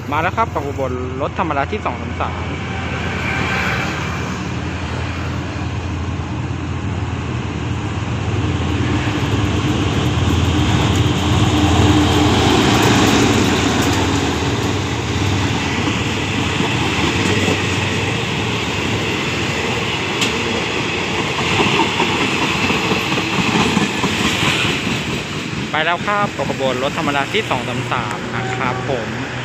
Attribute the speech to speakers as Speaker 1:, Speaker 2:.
Speaker 1: มาแล้วครับกับอุบลรถธรรมดาที่233ไปแล้วครับกับขบวนรถธรรมดาที่233นะครับผม